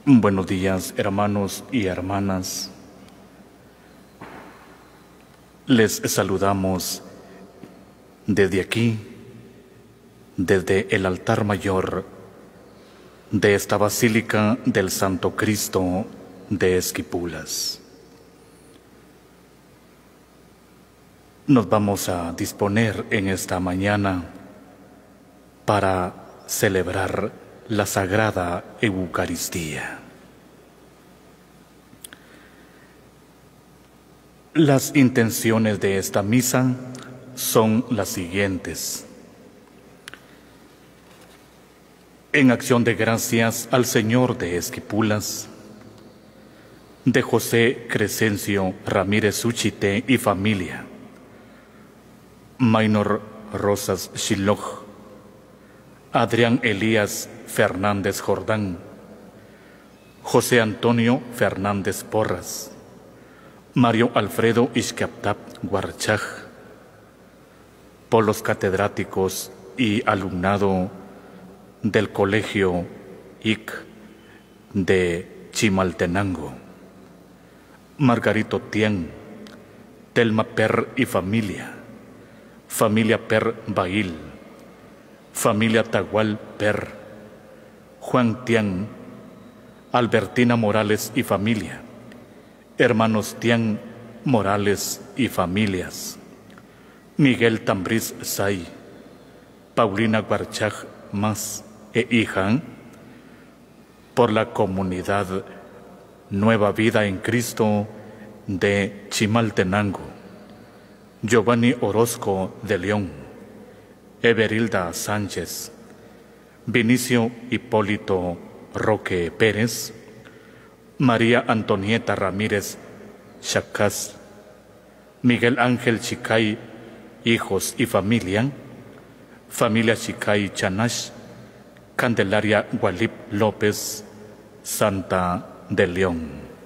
Buenos días, hermanos y hermanas. Les saludamos desde aquí, desde el altar mayor de esta Basílica del Santo Cristo de Esquipulas. Nos vamos a disponer en esta mañana para celebrar la Sagrada Eucaristía. Las intenciones de esta misa son las siguientes. En acción de gracias al Señor de Esquipulas, de José Crescencio Ramírez Suchité y familia, Maynor Rosas Shiloh, Adrián Elías Fernández Jordán, José Antonio Fernández Porras, Mario Alfredo Ixcaptap Guarchaj, por los catedráticos y alumnado del Colegio IC de Chimaltenango, Margarito Tien, Telma Per y familia, familia Per Bail, familia Tagual Per, Juan Tian, Albertina Morales y familia, hermanos Tian Morales y familias, Miguel Tambriz Say, Paulina Guarchaj Mas e hija, por la comunidad Nueva Vida en Cristo de Chimaltenango, Giovanni Orozco de León, Everilda Sánchez, Vinicio Hipólito Roque Pérez, María Antonieta Ramírez Chacás, Miguel Ángel Chicay, hijos y familia, familia Chicay Chanash, Candelaria Gualip López, Santa de León.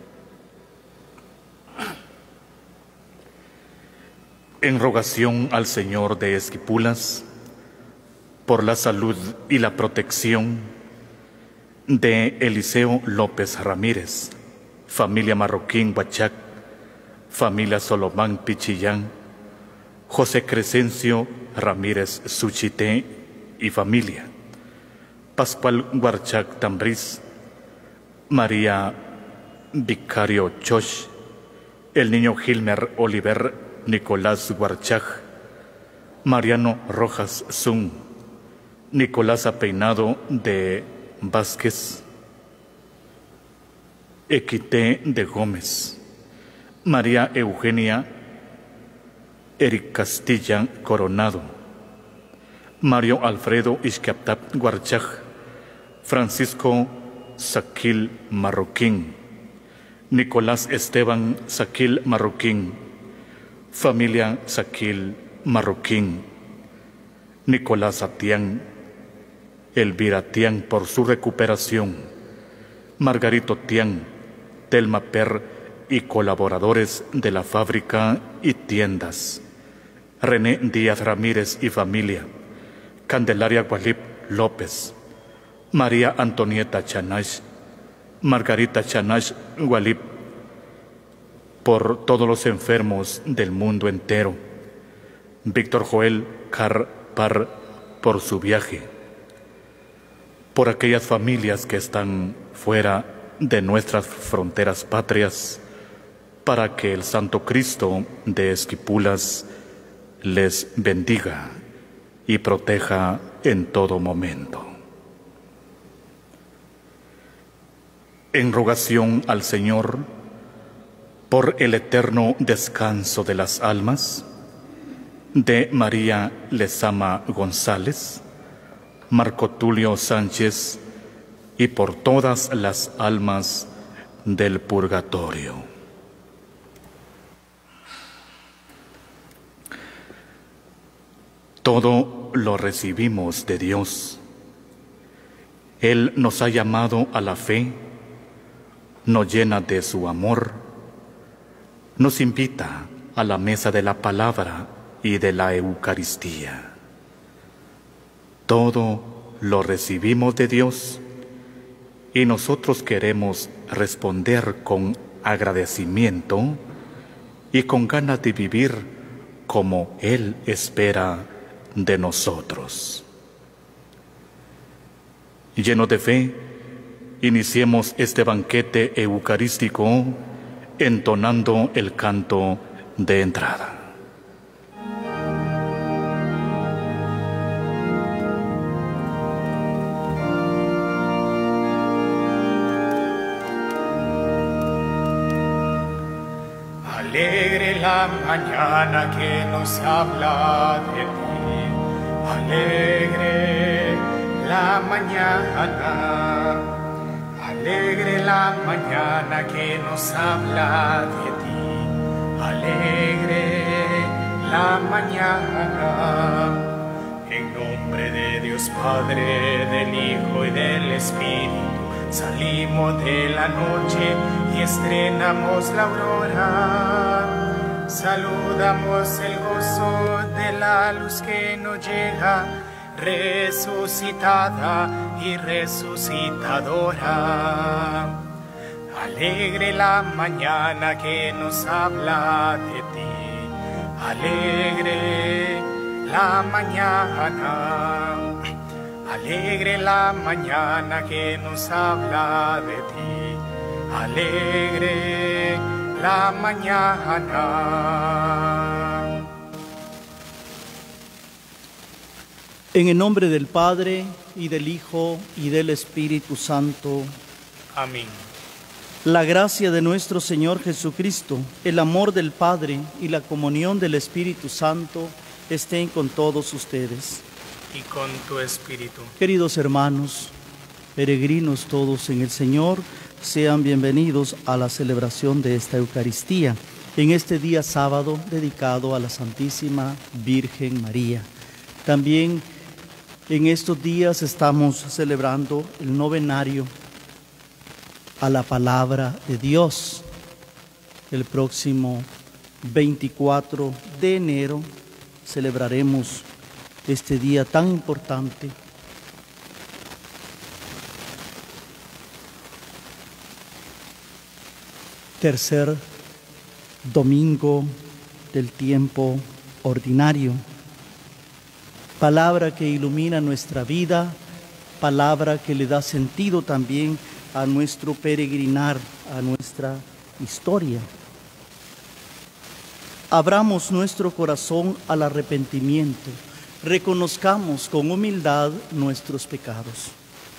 En rogación al Señor de Esquipulas, por la salud y la protección de Eliseo López Ramírez, familia Marroquín Huachac, familia Solomán Pichillán, José Crescencio Ramírez Suchité y familia, Pascual Guarchac Tambriz, María Vicario Chosh, el niño Gilmer Oliver Nicolás Guarchaj, Mariano Rojas Zung, Nicolás Apeinado de Vázquez, Equité de Gómez, María Eugenia Eric Castilla Coronado, Mario Alfredo Ixcaptap Guarchaj, Francisco Saquil Marroquín, Nicolás Esteban Saquil Marroquín, familia Saquil Marroquín, Nicolás Atián, Elvira Tian por su recuperación, Margarito Tian, Telma Per y colaboradores de la fábrica y tiendas, René Díaz Ramírez y familia, Candelaria Gualip López, María Antonieta Chanash, Margarita Chanash Gualip, por todos los enfermos del mundo entero, Víctor Joel Carpar por su viaje, por aquellas familias que están fuera de nuestras fronteras patrias, para que el Santo Cristo de Esquipulas les bendiga y proteja en todo momento. En rogación al Señor por el eterno descanso de las almas de María Lezama González, Marco Tulio Sánchez y por todas las almas del purgatorio. Todo lo recibimos de Dios. Él nos ha llamado a la fe, nos llena de su amor, nos invita a la mesa de la palabra y de la Eucaristía. Todo lo recibimos de Dios y nosotros queremos responder con agradecimiento y con ganas de vivir como Él espera de nosotros. Lleno de fe, iniciemos este banquete eucarístico entonando el canto de entrada. Alegre la mañana que nos habla de ti, alegre la mañana, alegre la mañana que nos habla de ti, alegre la mañana. En nombre de Dios Padre, del Hijo y del Espíritu, salimos de la noche y estrenamos la aurora. Saludamos el gozo de la luz que nos llega, resucitada y resucitadora. Alegre la mañana que nos habla de ti, alegre la mañana. Alegre la mañana que nos habla de ti, alegre la mañana. En el nombre del Padre, y del Hijo, y del Espíritu Santo. Amén. La gracia de nuestro Señor Jesucristo, el amor del Padre y la comunión del Espíritu Santo estén con todos ustedes. Y con tu espíritu. Queridos hermanos, peregrinos todos en el Señor, sean bienvenidos a la celebración de esta Eucaristía, en este día sábado dedicado a la Santísima Virgen María. También en estos días estamos celebrando el novenario a la Palabra de Dios. El próximo 24 de enero celebraremos este día tan importante. Tercer domingo del tiempo ordinario. Palabra que ilumina nuestra vida, palabra que le da sentido también a nuestro peregrinar, a nuestra historia. Abramos nuestro corazón al arrepentimiento. Reconozcamos con humildad nuestros pecados.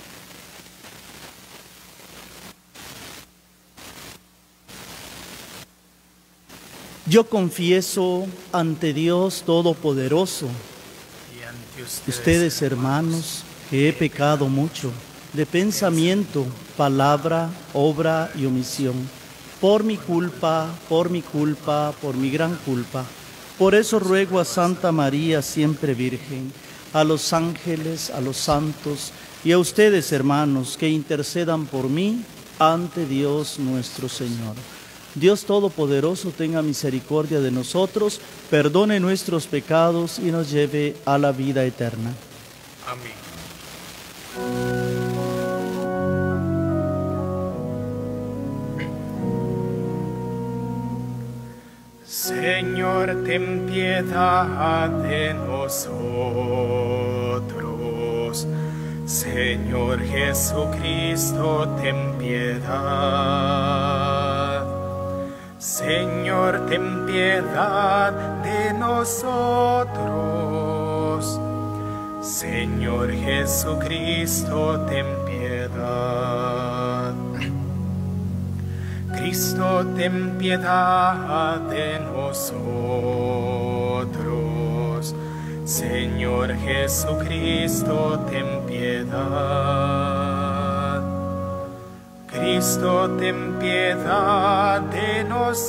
Yo confieso ante Dios Todopoderoso Y ante ustedes, hermanos, que he pecado mucho de pensamiento, palabra, obra y omisión, por mi culpa, por mi gran culpa. Por eso ruego a Santa María, siempre Virgen, a los ángeles, a los santos y a ustedes, hermanos, que intercedan por mí ante Dios nuestro Señor. Dios Todopoderoso tenga misericordia de nosotros, perdone nuestros pecados y nos lleve a la vida eterna. Amén. Señor, ten piedad de nosotros. Señor Jesucristo, ten piedad. Señor, ten piedad de nosotros. Señor Jesucristo, ten piedad. Cristo, ten piedad de nosotros. Señor Jesucristo, ten piedad. Cristo, ten piedad de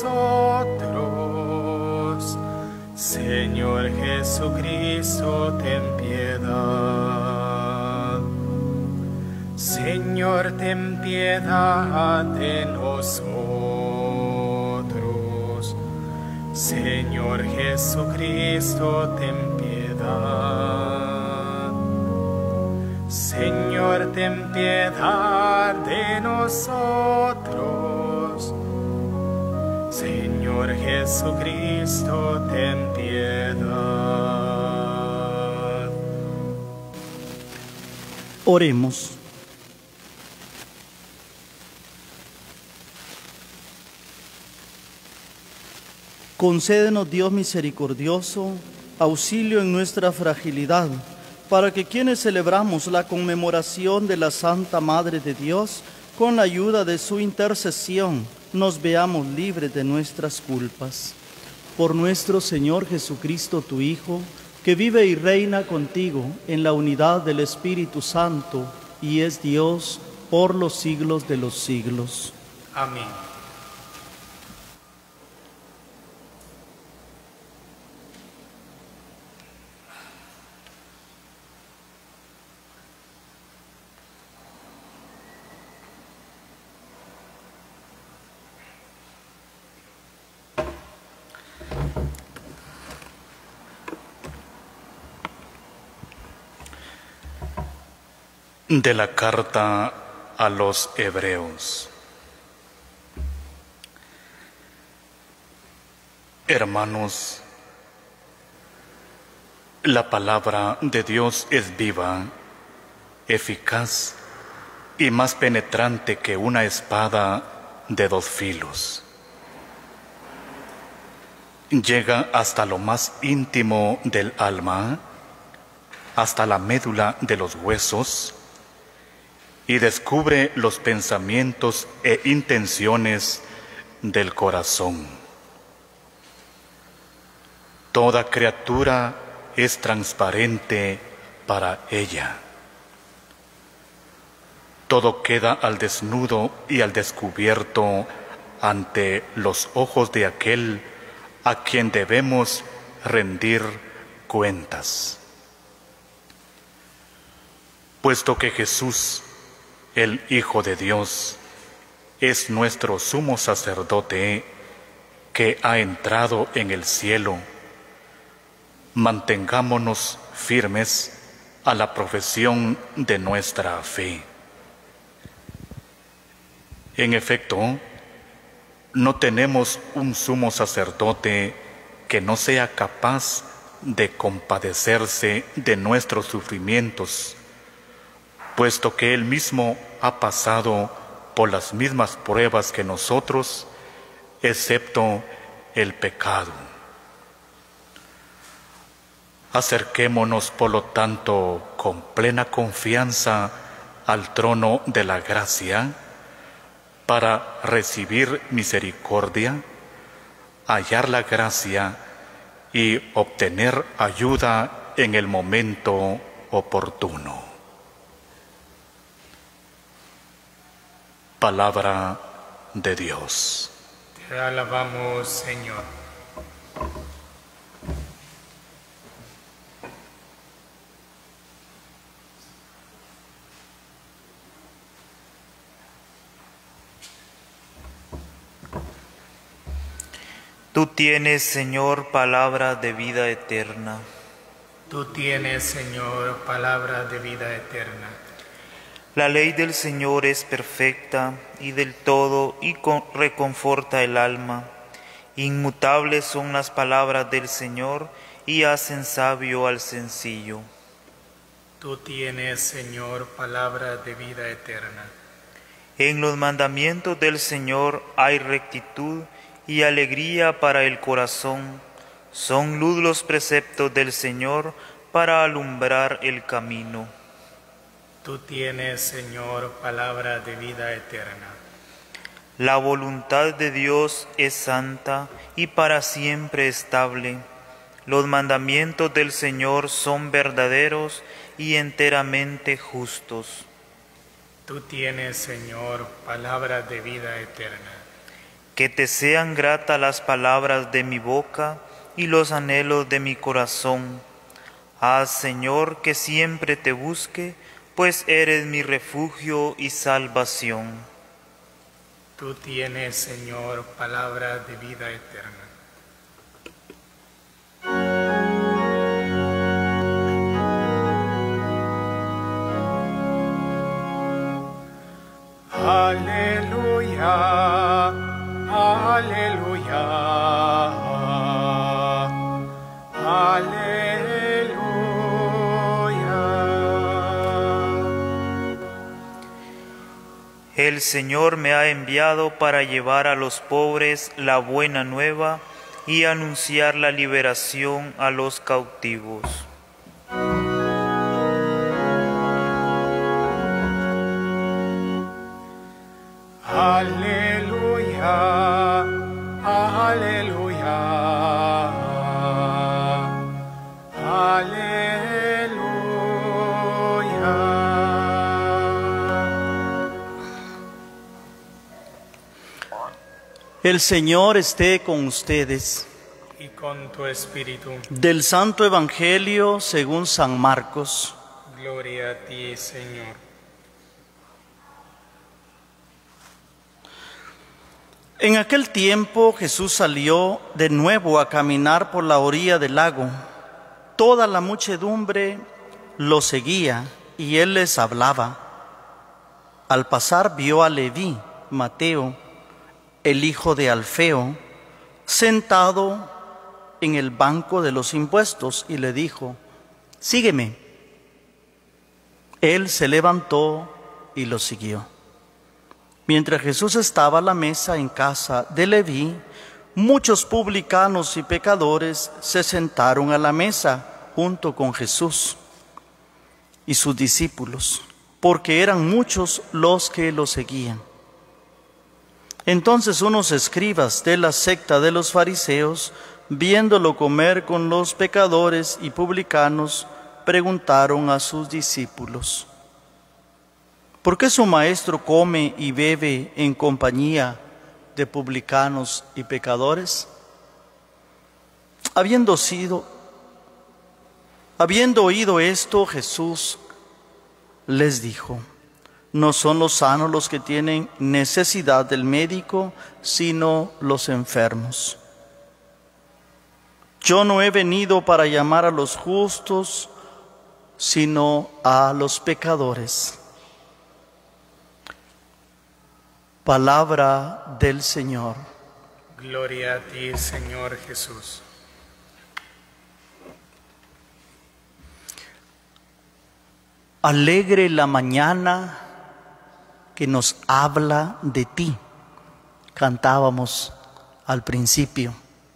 nosotros. Señor Jesucristo, ten piedad. Señor, ten piedad de nosotros. Señor Jesucristo, ten piedad. Señor Señor, ten piedad de nosotros. Señor Jesucristo, ten piedad. Oremos. Concédenos, Dios misericordioso, auxilio en nuestra fragilidad, para que quienes celebramos la conmemoración de la Santa Madre de Dios, con la ayuda de su intercesión, nos veamos libres de nuestras culpas. Por nuestro Señor Jesucristo, tu Hijo, que vive y reina contigo en la unidad del Espíritu Santo, y es Dios por los siglos de los siglos. Amén. De la carta a los Hebreos. Hermanos, la palabra de Dios es viva, eficaz y más penetrante que una espada de dos filos. Llega hasta lo más íntimo del alma, hasta la médula de los huesos, y descubre los pensamientos e intenciones del corazón. Toda criatura es transparente para ella. Todo queda al desnudo y al descubierto ante los ojos de aquel a quien debemos rendir cuentas. Puesto que Jesús, el Hijo de Dios, es nuestro sumo sacerdote que ha entrado en el cielo, mantengámonos firmes a la profesión de nuestra fe. En efecto, no tenemos un sumo sacerdote que no sea capaz de compadecerse de nuestros sufrimientos, puesto que Él mismo ha pasado por las mismas pruebas que nosotros, excepto el pecado. Acerquémonos, por lo tanto, con plena confianza al trono de la gracia, para recibir misericordia, hallar la gracia y obtener ayuda en el momento oportuno. Palabra de Dios. Te alabamos, Señor. Tú tienes, Señor, palabra de vida eterna. Tú tienes, Señor, palabra de vida eterna. La ley del Señor es perfecta y del todo y reconforta el alma. Inmutables son las palabras del Señor y hacen sabio al sencillo. Tú tienes, Señor, palabra de vida eterna. En los mandamientos del Señor hay rectitud y alegría para el corazón. Son luz los preceptos del Señor para alumbrar el camino. Tú tienes, Señor, palabra de vida eterna. La voluntad de Dios es santa y para siempre estable. Los mandamientos del Señor son verdaderos y enteramente justos. Tú tienes, Señor, palabra de vida eterna. Que te sean gratas las palabras de mi boca y los anhelos de mi corazón. Haz, Señor, que siempre te busque, pues eres mi refugio y salvación. Tú tienes, Señor, palabra de vida eterna. El Señor me ha enviado para llevar a los pobres la buena nueva y anunciar la liberación a los cautivos. Aleluya, aleluya, aleluya. El Señor esté con ustedes. Y con tu espíritu. Del Santo Evangelio según San Marcos. Gloria a ti, Señor. En aquel tiempo Jesús salió de nuevo a caminar por la orilla del lago. Toda la muchedumbre lo seguía y él les hablaba. Al pasar vio a Leví, Mateo, el hijo de Alfeo, sentado en el banco de los impuestos y le dijo: sígueme. Él se levantó y lo siguió. Mientras Jesús estaba a la mesa en casa de Leví, muchos publicanos y pecadores se sentaron a la mesa junto con Jesús y sus discípulos, porque eran muchos los que lo seguían. Entonces unos escribas de la secta de los fariseos, viéndolo comer con los pecadores y publicanos, preguntaron a sus discípulos: ¿por qué su maestro come y bebe en compañía de publicanos y pecadores? Habiendo oído esto, Jesús les dijo: no son los sanos los que tienen necesidad del médico, sino los enfermos. Yo no he venido para llamar a los justos, sino a los pecadores. Palabra del Señor. Gloria a ti, Señor Jesús. Alegre la mañana que nos habla de ti. Cantábamos al principio.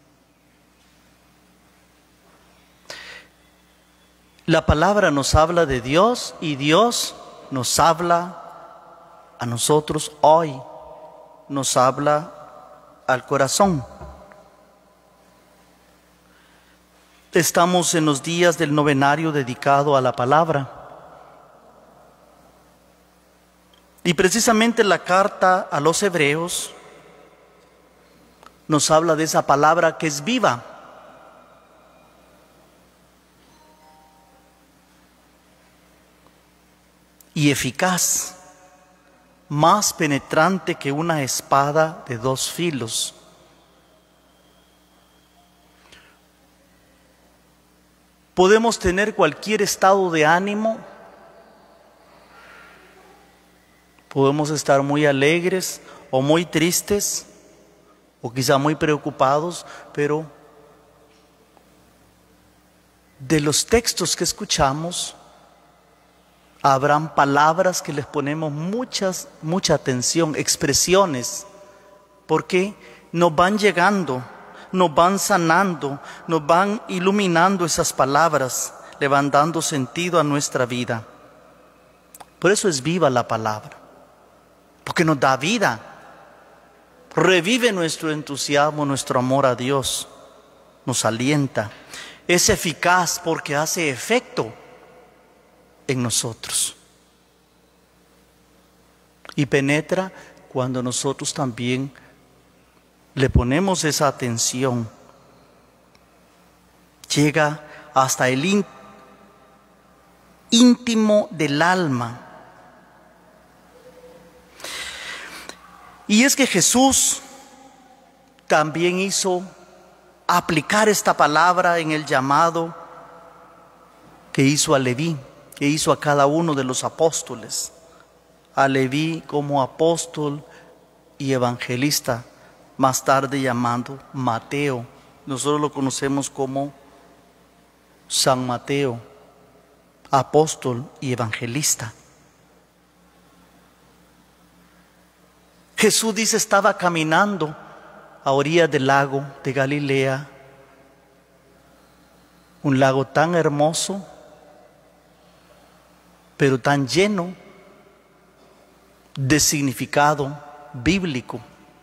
La palabra nos habla de Dios y Dios nos habla a nosotros hoy. Nos habla al corazón. Estamos en los días del novenario dedicado a la palabra. Y precisamente la carta a los hebreos nos habla de esa palabra que es viva. Y eficaz, más penetrante que una espada de dos filos. Podemos tener cualquier estado de ánimo, podemos estar muy alegres o muy tristes, o quizá muy preocupados, pero de los textos que escuchamos, habrán palabras que les ponemos mucha atención, expresiones, porque nos van llegando, nos van sanando, nos van iluminando esas palabras, le van dando sentido a nuestra vida. Por eso es viva la palabra, porque nos da vida, revive nuestro entusiasmo, nuestro amor a Dios, nos alienta, es eficaz porque hace efecto en nosotros y penetra cuando nosotros también le ponemos esa atención. Llega hasta el íntimo del alma. Y es que Jesús también hizo aplicar esta palabra en el llamado que hizo a Leví, que hizo a cada uno de los apóstoles. A Leví como apóstol y evangelista, más tarde llamado Mateo. Nosotros lo conocemos como San Mateo, apóstol y evangelista. Jesús dice estaba caminando a orillas del lago de Galilea, un lago tan hermoso, pero tan lleno de significado bíblico.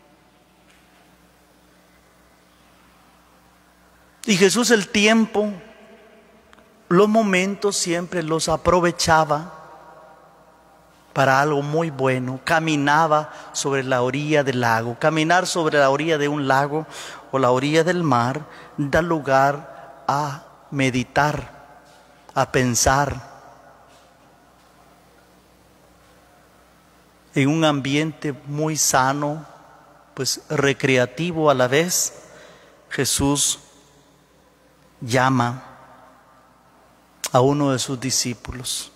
Y Jesús el tiempo, los momentos siempre los aprovechaba para algo muy bueno. Caminaba sobre la orilla del lago. Caminar sobre la orilla de un lago o la orilla del mar da lugar a meditar, a pensar en un ambiente muy sano, pues recreativo a la vez. Jesús llama a uno de sus discípulos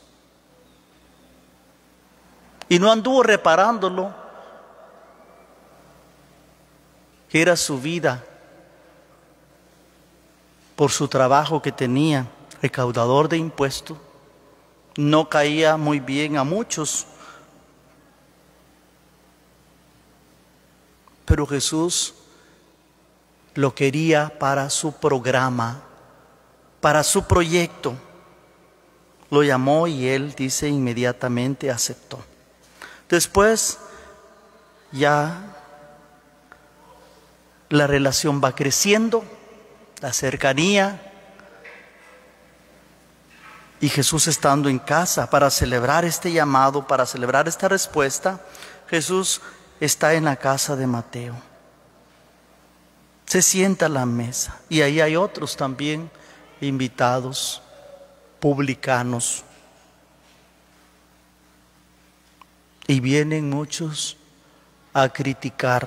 y no anduvo reparándolo, que era su vida por su trabajo que tenía, recaudador de impuestos. No caía muy bien a muchos, pero Jesús lo quería para su programa, para su proyecto. Lo llamó y él, dice, inmediatamente aceptó. Después ya la relación va creciendo, la cercanía, y Jesús estando en casa para celebrar este llamado, para celebrar esta respuesta, Jesús está en la casa de Mateo. Se sienta a la mesa y ahí hay otros también invitados, publicanos. Y vienen muchos a criticar,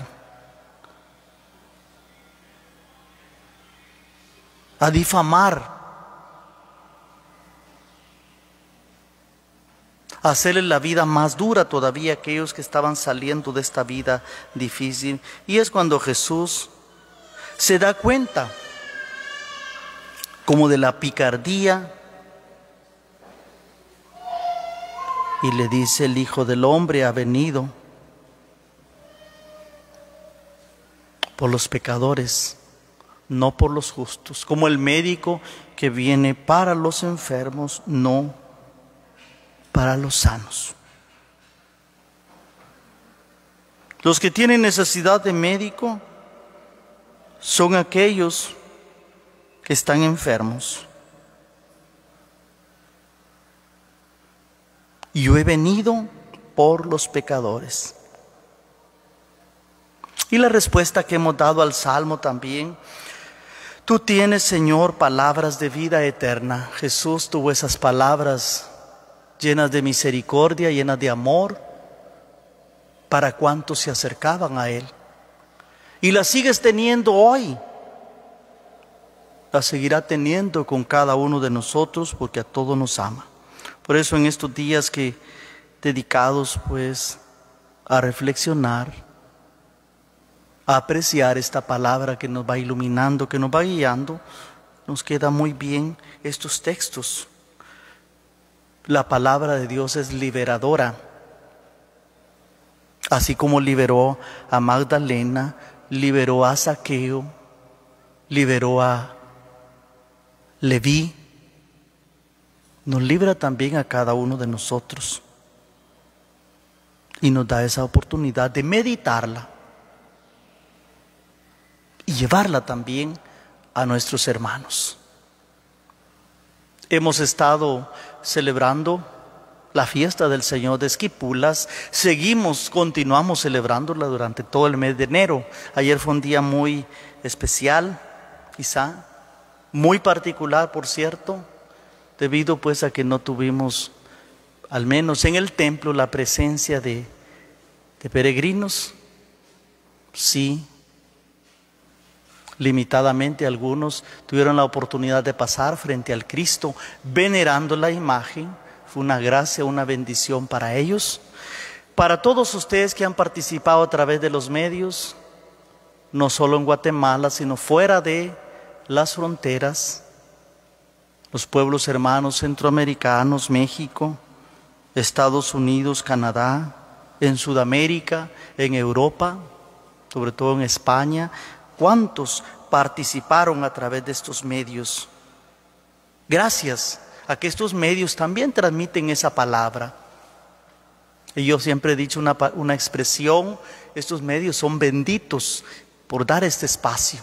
a difamar, a hacerle la vida más dura todavía a aquellos que estaban saliendo de esta vida difícil. Y es cuando Jesús se da cuenta como de la picardía y le dice: el Hijo del Hombre ha venido por los pecadores, no por los justos, como el médico que viene para los enfermos, no para los sanos. Los que tienen necesidad de médico son aquellos que están enfermos. Y yo he venido por los pecadores. Y la respuesta que hemos dado al Salmo también: tú tienes, Señor, palabras de vida eterna. Jesús tuvo esas palabras llenas de misericordia, llenas de amor, para cuantos se acercaban a Él. Y las sigues teniendo hoy. Las seguirá teniendo con cada uno de nosotros, porque a todos nos ama. Por eso en estos días que dedicados pues a reflexionar, a apreciar esta palabra que nos va iluminando, que nos va guiando, nos queda muy bien estos textos. La palabra de Dios es liberadora. Así como liberó a Magdalena, liberó a Zaqueo, liberó a Leví, nos libra también a cada uno de nosotros y nos da esa oportunidad de meditarla y llevarla también a nuestros hermanos. Hemos estado celebrando la fiesta del Señor de Esquipulas. Continuamos celebrándola durante todo el mes de enero. Ayer fue un día muy especial, quizá muy particular, por cierto, debido pues a que no tuvimos, al menos en el templo, la presencia de peregrinos. Sí, limitadamente algunos tuvieron la oportunidad de pasar frente al Cristo venerando la imagen. Fue una gracia, una bendición para ellos. Para todos ustedes que han participado a través de los medios, no solo en Guatemala, sino fuera de las fronteras, los pueblos hermanos centroamericanos, México, Estados Unidos, Canadá, en Sudamérica, en Europa, sobre todo en España. ¿Cuántos participaron a través de estos medios? Gracias a que estos medios también transmiten esa palabra. Y yo siempre he dicho una expresión: estos medios son benditos por dar este espacio,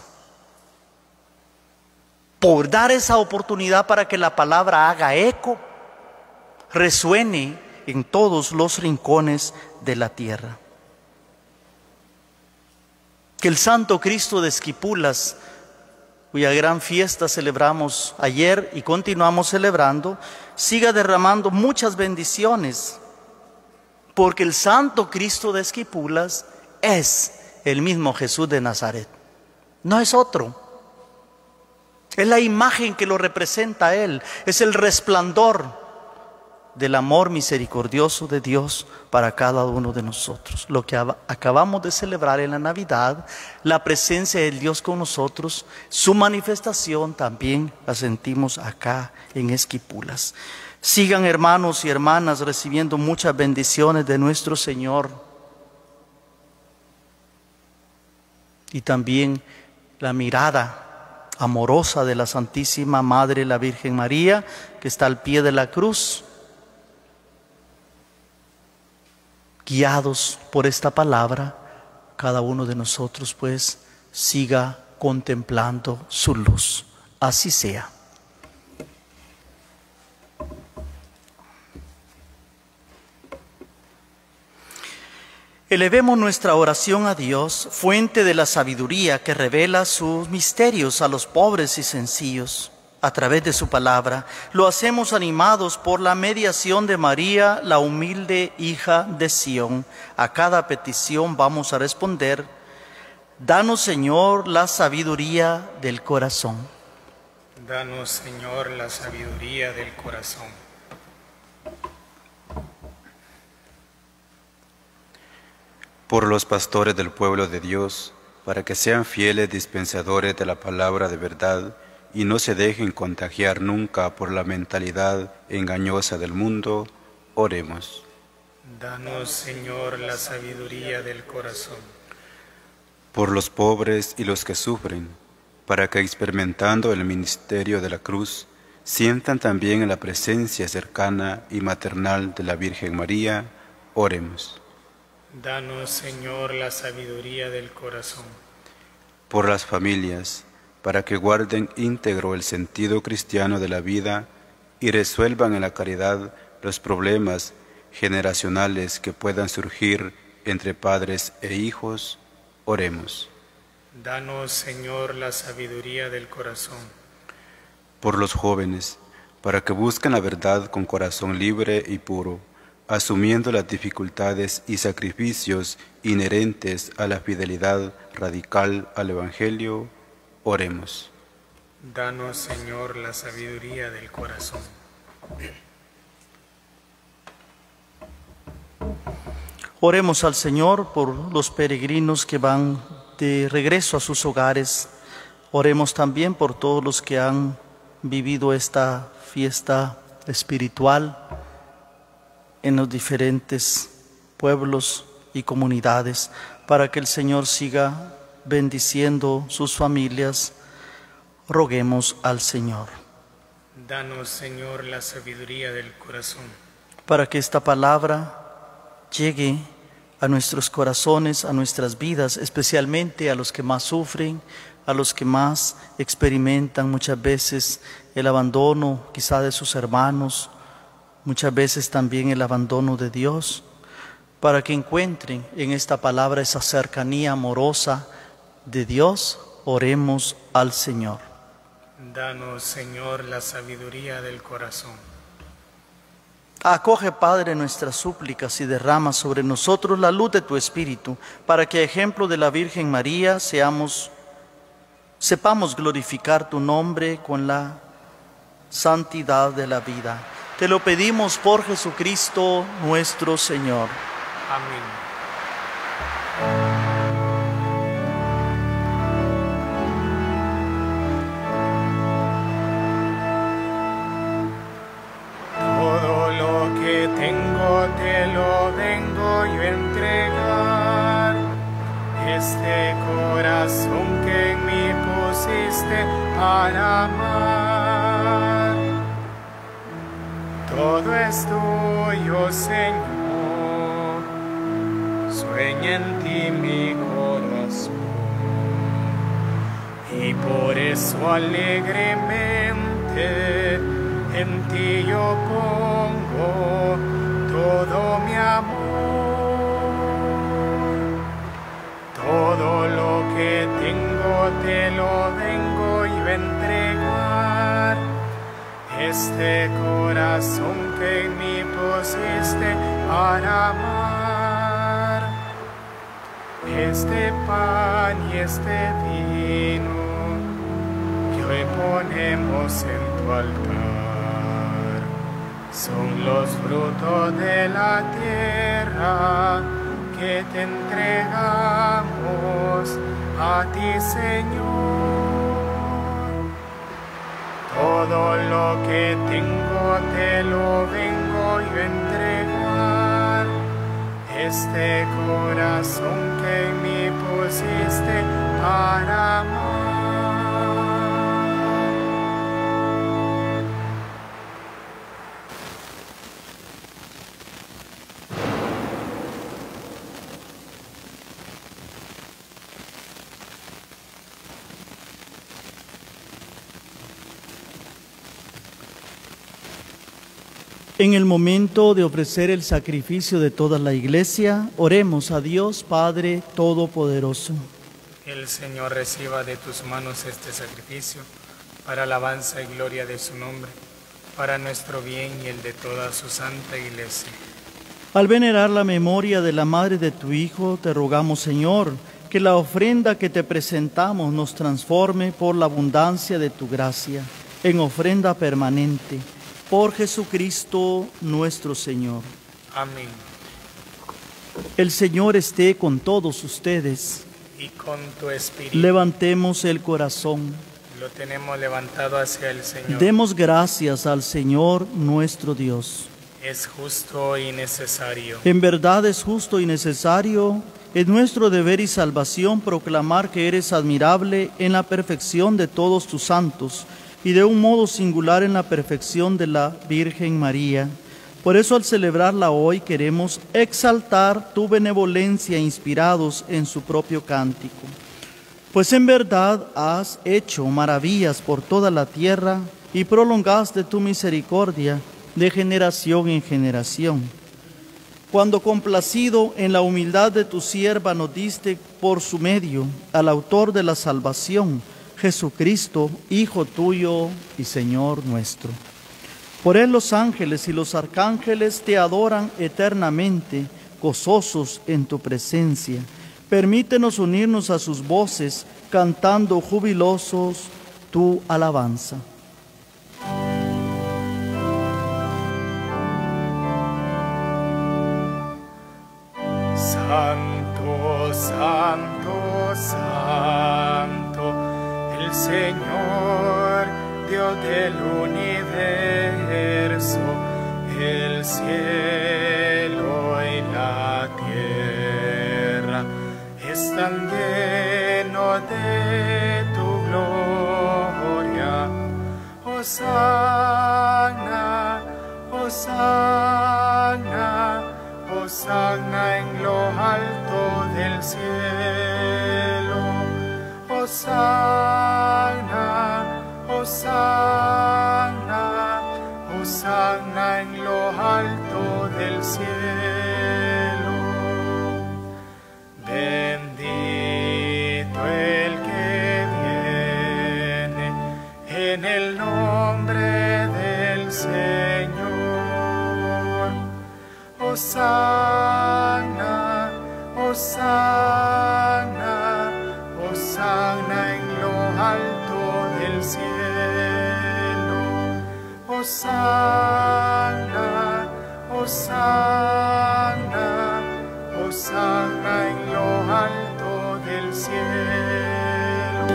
por dar esa oportunidad para que la palabra haga eco, resuene en todos los rincones de la tierra. Que el Santo Cristo de Esquipulas, cuya gran fiesta celebramos ayer y continuamos celebrando, siga derramando muchas bendiciones, porque el Santo Cristo de Esquipulas es el mismo Jesús de Nazaret, no es otro. Es la imagen que lo representa a Él, es el resplandor del amor misericordioso de Dios para cada uno de nosotros. Lo que acabamos de celebrar en la Navidad, la presencia del Dios con nosotros, su manifestación también la sentimos acá en Esquipulas. Sigan, hermanos y hermanas, recibiendo muchas bendiciones de nuestro Señor. Y también la mirada amorosa de la Santísima Madre, la Virgen María, que está al pie de la cruz. Guiados por esta palabra, cada uno de nosotros pues siga contemplando su luz. Así sea. Elevemos nuestra oración a Dios, fuente de la sabiduría que revela sus misterios a los pobres y sencillos. A través de su palabra, lo hacemos animados por la mediación de María, la humilde hija de Sión. A cada petición vamos a responder: danos, Señor, la sabiduría del corazón. Danos, Señor, la sabiduría del corazón. Por los pastores del pueblo de Dios, para que sean fieles dispensadores de la palabra de verdad, y no se dejen contagiar nunca por la mentalidad engañosa del mundo, oremos. Danos, Señor, la sabiduría del corazón. Por los pobres y los que sufren, para que experimentando el ministerio de la cruz, sientan también la presencia cercana y maternal de la Virgen María, oremos. Danos, Señor, la sabiduría del corazón. Por las familias, para que guarden íntegro el sentido cristiano de la vida y resuelvan en la caridad los problemas generacionales que puedan surgir entre padres e hijos, oremos. Danos, Señor, la sabiduría del corazón. Por los jóvenes, para que busquen la verdad con corazón libre y puro, asumiendo las dificultades y sacrificios inherentes a la fidelidad radical al Evangelio, oremos. Danos, Señor, la sabiduría del corazón. Oremos al Señor por los peregrinos que van de regreso a sus hogares. Oremos también por todos los que han vivido esta fiesta espiritual en los diferentes pueblos y comunidades, para que el Señor siga bendiciendo sus familias. Roguemos al Señor. Danos, Señor, la sabiduría del corazón. Para que esta palabra llegue a nuestros corazones, a nuestras vidas, especialmente a los que más sufren, a los que más experimentan muchas veces el abandono quizá de sus hermanos, muchas veces también el abandono de Dios, para que encuentren en esta palabra esa cercanía amorosa de Dios. Oremos al Señor. Danos, Señor, la sabiduría del corazón. Acoge, Padre, nuestras súplicas y derrama sobre nosotros la luz de tu Espíritu, para que, a ejemplo de la Virgen María, sepamos glorificar tu nombre con la santidad de la vida. Te lo pedimos por Jesucristo nuestro Señor. Amén. Todo lo que tengo te lo vengo yo entregando. este corazón que en mí pusiste para amar. Todo es tuyo, Señor, sueña en ti mi corazón, y por eso alegremente en ti yo pongo todo mi amor. Todo lo que tengo te lo vengo yo a entregar. Este corazón que en mí pusiste para amar. Este pan y este vino que hoy ponemos en tu altar son los frutos de la tierra que te entregamos a ti, Señor. Todo lo que tengo te lo vengo yo a entregar. Este corazón que en mí pusiste para amar. En el momento de ofrecer el sacrificio de toda la Iglesia, oremos a Dios Padre Todopoderoso. El Señor reciba de tus manos este sacrificio para alabanza y gloria de su nombre, para nuestro bien y el de toda su santa Iglesia. Al venerar la memoria de la madre de tu Hijo, te rogamos, Señor, que la ofrenda que te presentamos nos transforme por la abundancia de tu gracia en ofrenda permanente. Por Jesucristo nuestro Señor. Amén. El Señor esté con todos ustedes. Y con tu espíritu. Levantemos el corazón. Lo tenemos levantado hacia el Señor. Demos gracias al Señor nuestro Dios. Es justo y necesario. En verdad es justo y necesario. Es nuestro deber y salvación proclamar que eres admirable en la perfección de todos tus santos, y de un modo singular en la perfección de la Virgen María. Por eso al celebrarla hoy queremos exaltar tu benevolencia inspirados en su propio cántico. Pues en verdad has hecho maravillas por toda la tierra y prolongaste tu misericordia de generación en generación. Cuando complacido en la humildad de tu sierva nos diste por su medio al autor de la salvación, Jesucristo, Hijo tuyo y Señor nuestro. Por él los ángeles y los arcángeles te adoran eternamente, gozosos en tu presencia. Permítenos unirnos a sus voces, cantando jubilosos tu alabanza. Santo, santo, santo, el Señor, Dios del universo, el cielo y la tierra están llenos de tu gloria. Hosana, hosana, hosana en lo alto del cielo. Hosana, hosana, hosana en lo alto del cielo. Bendito el que viene en el nombre del Señor. Hosana, hosana, hosana en lo alto del cielo. Hosana, hosana, hosana en lo alto del cielo.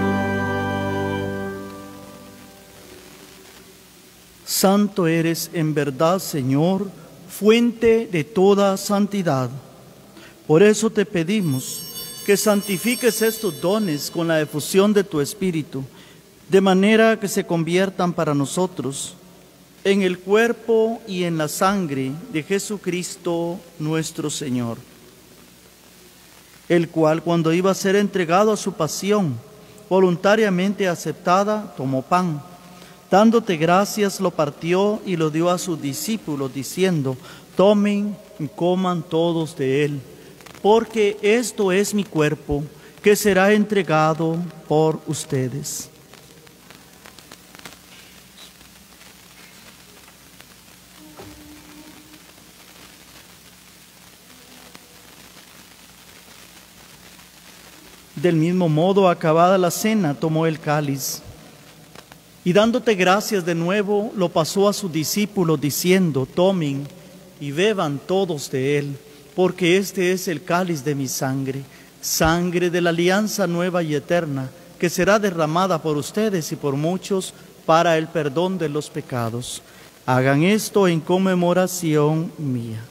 Santo eres en verdad, Señor, fuente de toda santidad. Por eso te pedimos que santifiques estos dones con la efusión de tu Espíritu, de manera que se conviertan para nosotros en el cuerpo y en la sangre de Jesucristo nuestro Señor, el cual, cuando iba a ser entregado a su pasión, voluntariamente aceptada, tomó pan. Dándote gracias, lo partió y lo dio a sus discípulos, diciendo: tomen y coman todos de él, porque esto es mi cuerpo, que será entregado por ustedes. Del mismo modo, acabada la cena, tomó el cáliz y dándote gracias de nuevo, lo pasó a sus discípulos, diciendo: tomen y beban todos de él, porque este es el cáliz de mi sangre, sangre de la alianza nueva y eterna, que será derramada por ustedes y por muchos para el perdón de los pecados. Hagan esto en conmemoración mía.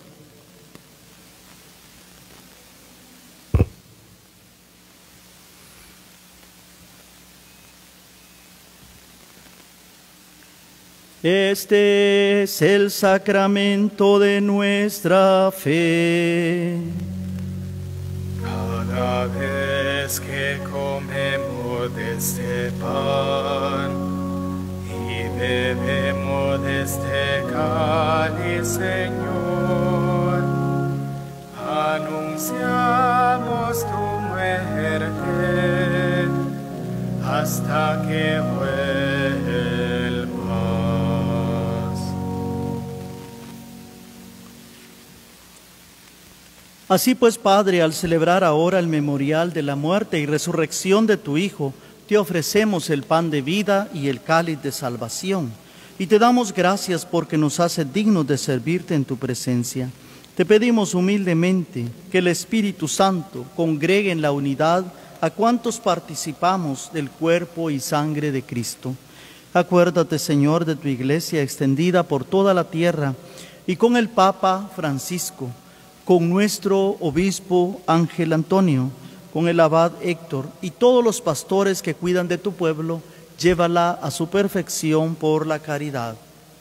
Este es el sacramento de nuestra fe. Cada vez que comemos de este pan y bebemos de este cáliz, Señor, anunciamos tu muerte hasta que vuelvas. Así pues, Padre, al celebrar ahora el memorial de la muerte y resurrección de tu Hijo, te ofrecemos el pan de vida y el cáliz de salvación, y te damos gracias porque nos haces dignos de servirte en tu presencia. Te pedimos humildemente que el Espíritu Santo congregue en la unidad a cuantos participamos del cuerpo y sangre de Cristo. Acuérdate, Señor, de tu Iglesia extendida por toda la tierra, y con el Papa Francisco, con nuestro obispo Ángel Antonio, con el abad Héctor y todos los pastores que cuidan de tu pueblo, llévala a su perfección por la caridad.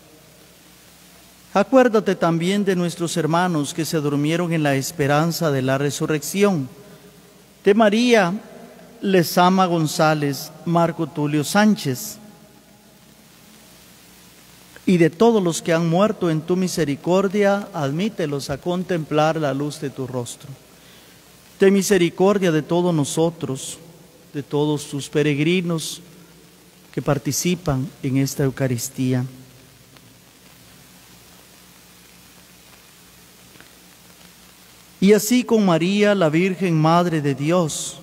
Acuérdate también de nuestros hermanos que se durmieron en la esperanza de la resurrección, de María Lezama González, Marco Tulio Sánchez, y de todos los que han muerto en tu misericordia, admítelos a contemplar la luz de tu rostro. Ten misericordia de todos nosotros, de todos tus peregrinos que participan en esta Eucaristía. Y así con María, la Virgen Madre de Dios,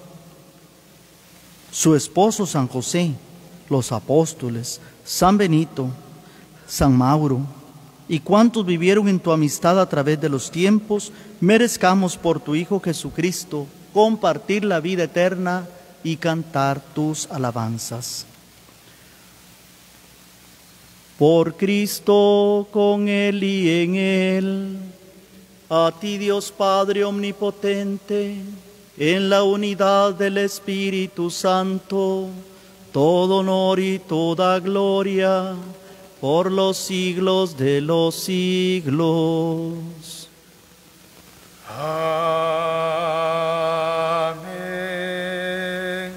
su esposo San José, los apóstoles, San Benito, San Mauro, y cuantos vivieron en tu amistad a través de los tiempos, merezcamos por tu Hijo Jesucristo compartir la vida eterna y cantar tus alabanzas. Por Cristo, con Él y en Él, a ti Dios Padre omnipotente, en la unidad del Espíritu Santo, todo honor y toda gloria, por los siglos de los siglos. Amén.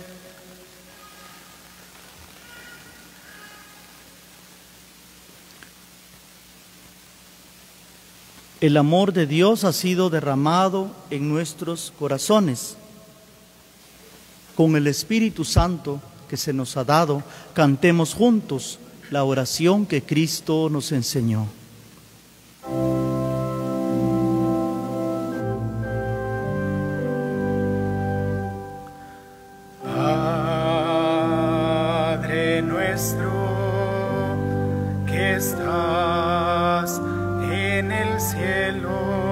El amor de Dios ha sido derramado en nuestros corazones. Con el Espíritu Santo que se nos ha dado, cantemos juntos la oración que Cristo nos enseñó. Padre nuestro, que estás en el cielo,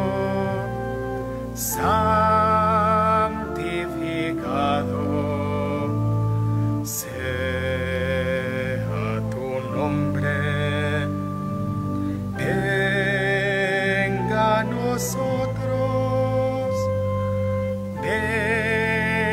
santificado sea tu nombre. Venga a nosotros, venga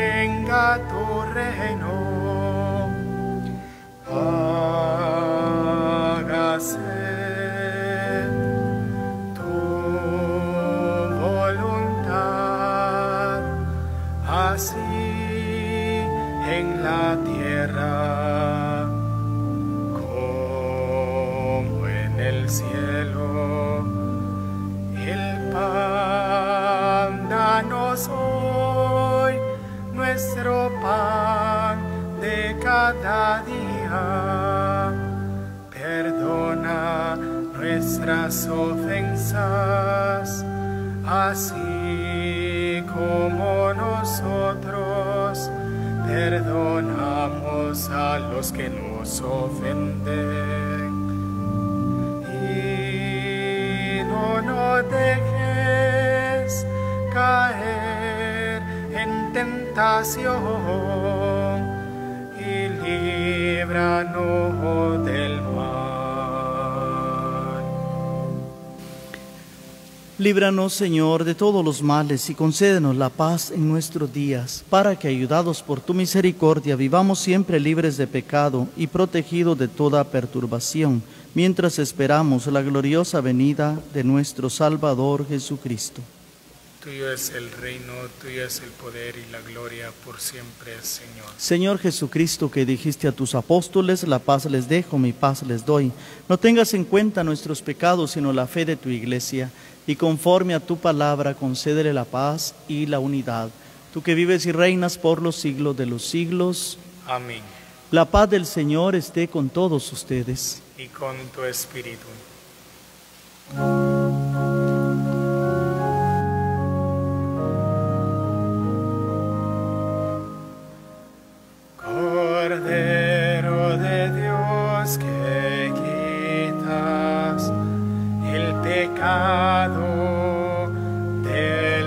así en la tierra como en el cielo. El pan, danos hoy nuestro pan de cada día. Perdona nuestras ofensas, así como nosotros perdonamos a los que nos ofenden. Y no nos dejes caer en tentación, y líbranos del mal. Líbranos, Señor, de todos los males y concédenos la paz en nuestros días, para que, ayudados por tu misericordia, vivamos siempre libres de pecado y protegidos de toda perturbación, mientras esperamos la gloriosa venida de nuestro Salvador Jesucristo. Tuyo es el reino, tuyo es el poder y la gloria por siempre, Señor. Señor Jesucristo, que dijiste a tus apóstoles, la paz les dejo, mi paz les doy. No tengas en cuenta nuestros pecados, sino la fe de tu iglesia, y conforme a tu palabra concédele la paz y la unidad. Tú que vives y reinas por los siglos de los siglos. Amén. La paz del Señor esté con todos ustedes. Y con tu espíritu. Cordero de Dios, que quitas el pecado del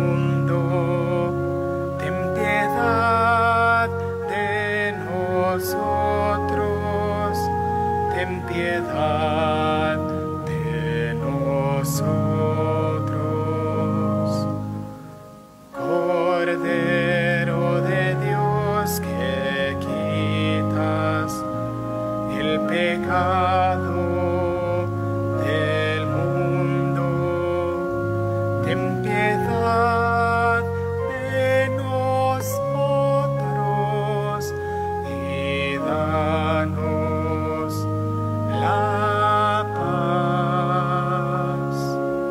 mundo, ten piedad de nosotros, ten piedad de nosotros. Cordero de Dios, que quitas el pecado del mundo, ten piedad de nosotros y danos la paz.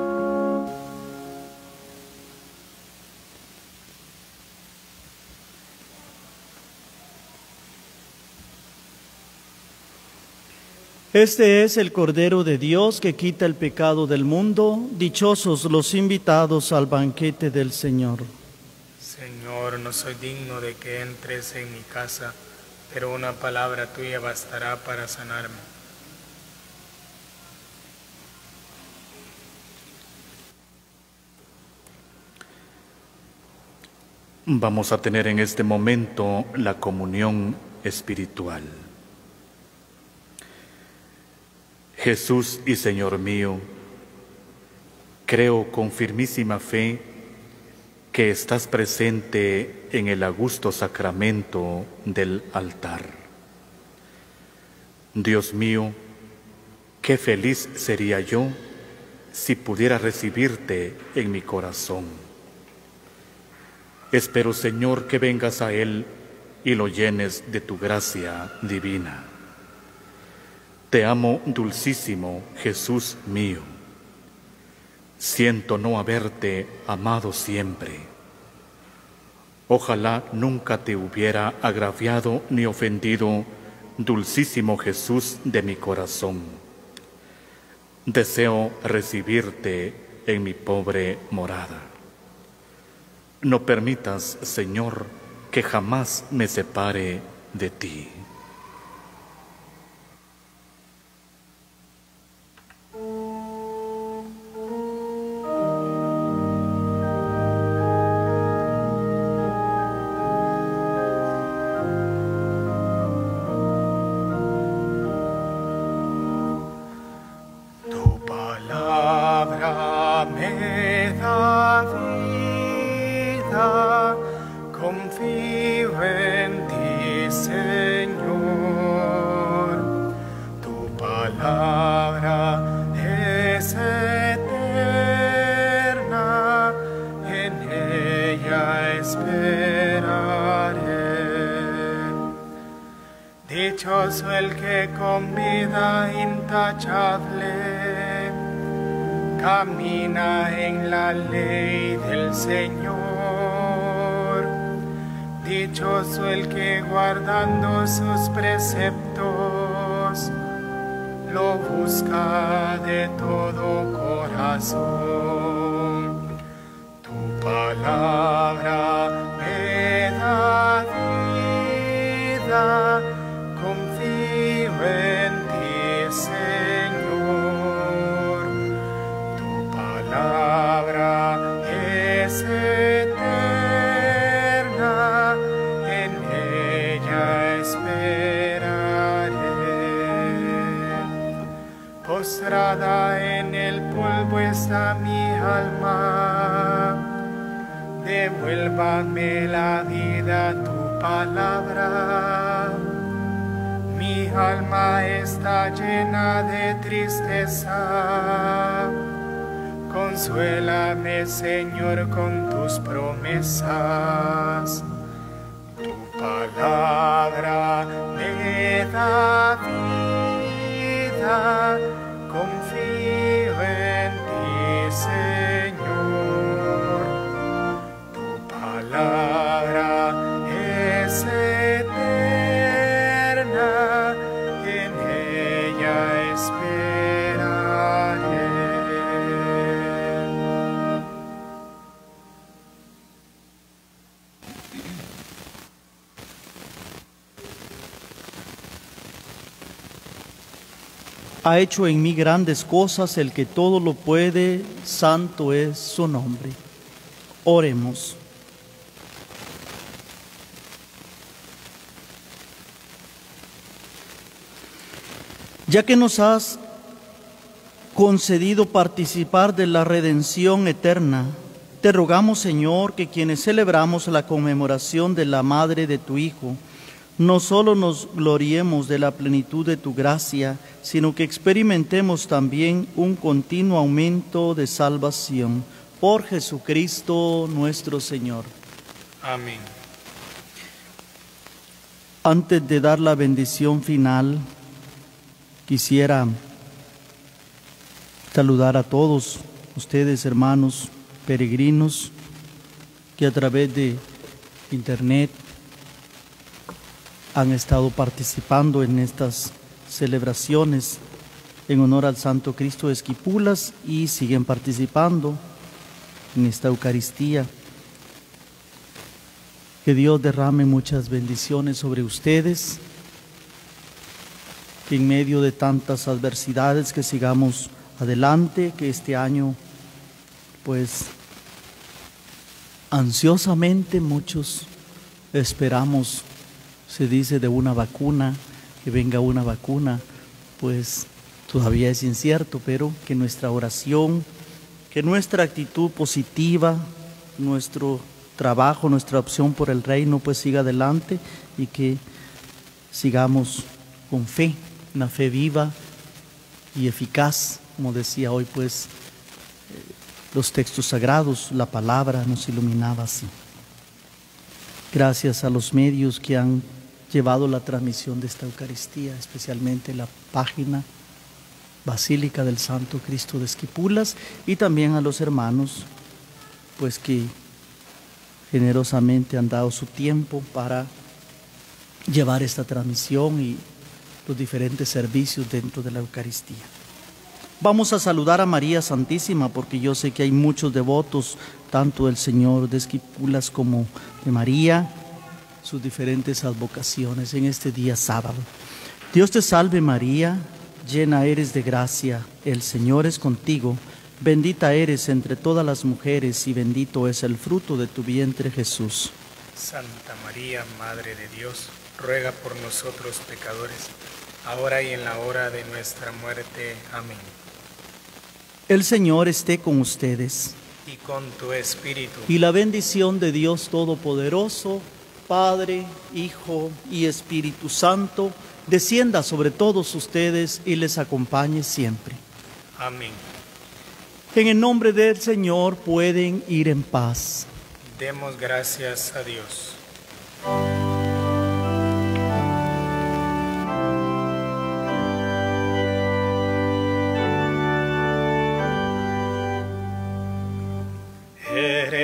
Este es el Cordero de Dios que quita el pecado del mundo. Dichosos los invitados al banquete del Señor. Señor, no soy digno de que entres en mi casa, pero una palabra tuya bastará para sanarme. Vamos a tener en este momento la comunión espiritual. Jesús y Señor mío, creo con firmísima fe que estás presente en el augusto sacramento del altar. Dios mío, qué feliz sería yo si pudiera recibirte en mi corazón. Espero, Señor, que vengas a Él y lo llenes de tu gracia divina. Te amo, dulcísimo Jesús mío. Siento no haberte amado siempre. Ojalá nunca te hubiera agraviado ni ofendido, dulcísimo Jesús de mi corazón. Deseo recibirte en mi pobre morada. No permitas, Señor, que jamás me separe de ti. Tu palabra me da vida, confío en ti, Señor. Tu palabra es eterna, en ella espero. Dichoso el que con vida intachable camina en la ley del Señor. Dichoso el que guardando sus preceptos lo busca de todo corazón. Tu palabra me da vida, confío en ti, Señor. Tu palabra es eterna, en ella esperaré. Postrada en el polvo está mi alma, devuélvame la vida tu palabra. Mi alma está llena de tristeza, consuélame, Señor, con tus promesas. Tu palabra me da vida, confío en ti, Señor. Tu palabra es eterna, en ella esperaré. Ha hecho en mí grandes cosas el que todo lo puede, santo es su nombre. Oremos. Ya que nos has concedido participar de la redención eterna, te rogamos, Señor, que quienes celebramos la conmemoración de la madre de tu Hijo, no solo nos gloriemos de la plenitud de tu gracia, sino que experimentemos también un continuo aumento de salvación. Por Jesucristo nuestro Señor. Amén. Antes de dar la bendición final, quisiera saludar a todos ustedes, hermanos peregrinos, que a través de internet han estado participando en estas celebraciones en honor al Santo Cristo de Esquipulas y siguen participando en esta Eucaristía. Que Dios derrame muchas bendiciones sobre ustedes, que en medio de tantas adversidades que sigamos adelante, que este año pues ansiosamente muchos esperamos, se dice, de una vacuna, que venga una vacuna, pues todavía es incierto, pero que nuestra oración, que nuestra actitud positiva, nuestro trabajo, nuestra opción por el reino, pues siga adelante y que sigamos con fe, una fe viva y eficaz, como decía hoy, pues los textos sagrados, la palabra nos iluminaba así. Gracias a los medios que han llevado la transmisión de esta Eucaristía, especialmente la página Basílica del Santo Cristo de Esquipulas, y también a los hermanos, pues que generosamente han dado su tiempo para llevar esta transmisión y los diferentes servicios dentro de la Eucaristía. Vamos a saludar a María Santísima, porque yo sé que hay muchos devotos, tanto del Señor de Esquipulas como de María, sus diferentes advocaciones en este día sábado. Dios te salve María, llena eres de gracia, el Señor es contigo, bendita eres entre todas las mujeres y bendito es el fruto de tu vientre Jesús. Santa María, Madre de Dios, ruega por nosotros pecadores, ahora y en la hora de nuestra muerte. Amén. El Señor esté con ustedes. Y con tu espíritu. Y la bendición de Dios Todopoderoso, Padre, Hijo y Espíritu Santo, descienda sobre todos ustedes y les acompañe siempre. Amén. En el nombre del Señor pueden ir en paz. Demos gracias a Dios.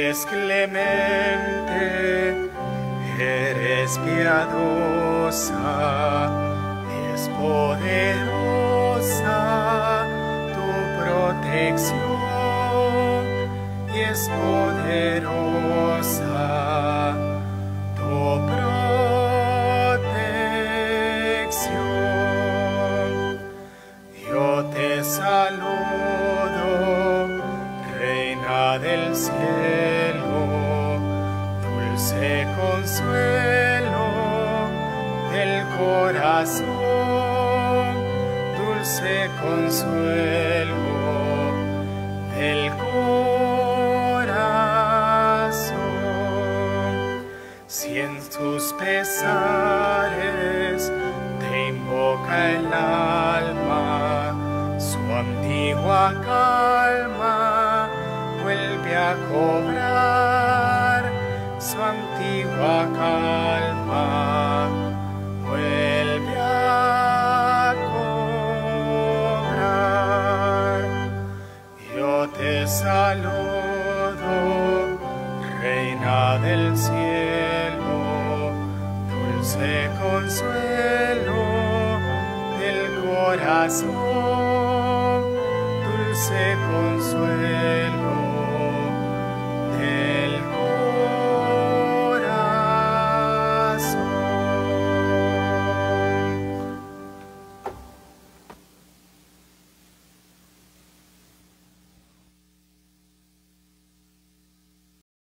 eres clemente, eres piadosa, es poderosa tu protección, y es poderosa tu protección. Yo te saludo, Reina del cielo, dulce consuelo del corazón, dulce consuelo del corazón. Si en tus pesares te invoca el alma, su antigua calma vuelve a cobrar, su antigua calma vuelve a cobrar. Yo te saludo, Reina del cielo, dulce consuelo del corazón,